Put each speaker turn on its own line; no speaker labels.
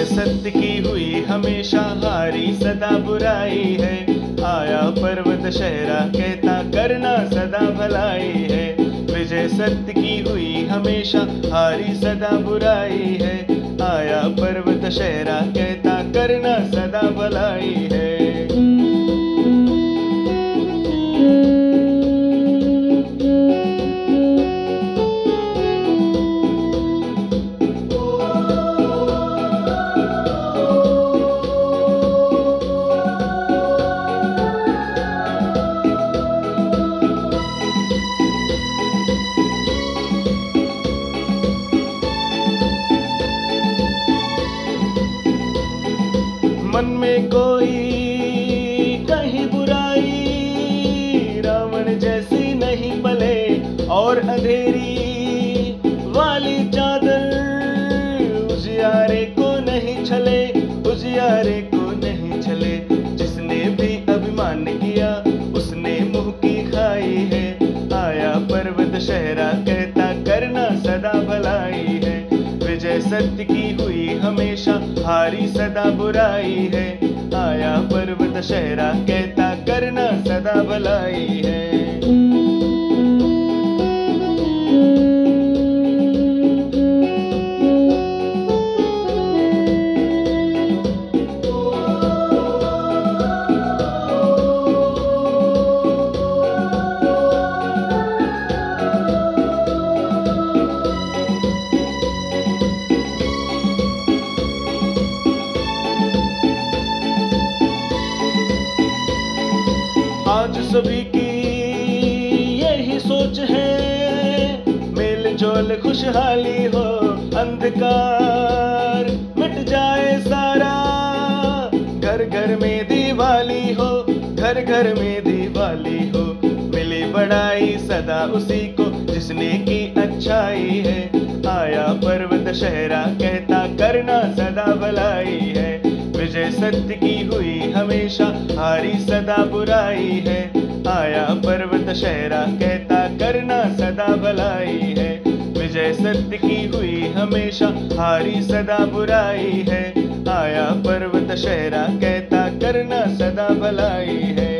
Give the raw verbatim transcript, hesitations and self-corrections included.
सत्य की हुई हमेशा, हारी सदा बुराई है। आया पर्व दशहरा कहता करना सदा भलाई है। विजय सत्य की हुई हमेशा, हारी सदा बुराई है। आया पर्व दशहरा कहता करना सदा भलाई है। मन में कोई कहीं बुराई, रावण जैसी नहीं पले। और अंधेरी वाली चादर उजियारे को नहीं छले, उजियारे को नहीं छले। जिसने भी अभिमान किया उसने मुंह की खाई है। आया पर्व दशहरा कहता करना सदा भलाई है। विजय सत्य की हुई हमेशा, हारी सदा बुराई है। आया पर्व दशहरा कहता करना सदा भलाई है। आज सभी की यही सोच है, मेल जोल खुशहाली हो, अंधकार मिट जाए सारा। घर घर में दिवाली हो, घर घर में दिवाली हो। मिली बढ़ाई सदा उसी को जिसने की अच्छाई है। आया पर्व दशहरा कहता करना सदा भलाई है। विजय सत्य की हुई हमेशा, हारी सदा बुराई है। आया पर्व दशहरा कहता करना सदा भलाई है। विजय सत्य की हुई हमेशा, हारी सदा बुराई है। आया पर्व दशहरा कहता करना सदा भलाई है।